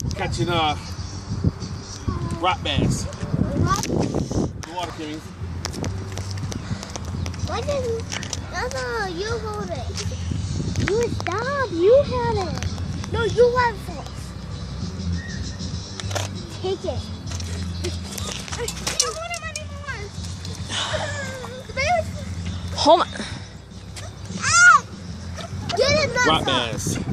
Catching rock bass. The water, Kimmy. Why didn't you hold it? You stop. You had it. No, you have it. Take it. I don't want him anymore. Hold on. Get it, Rock bass.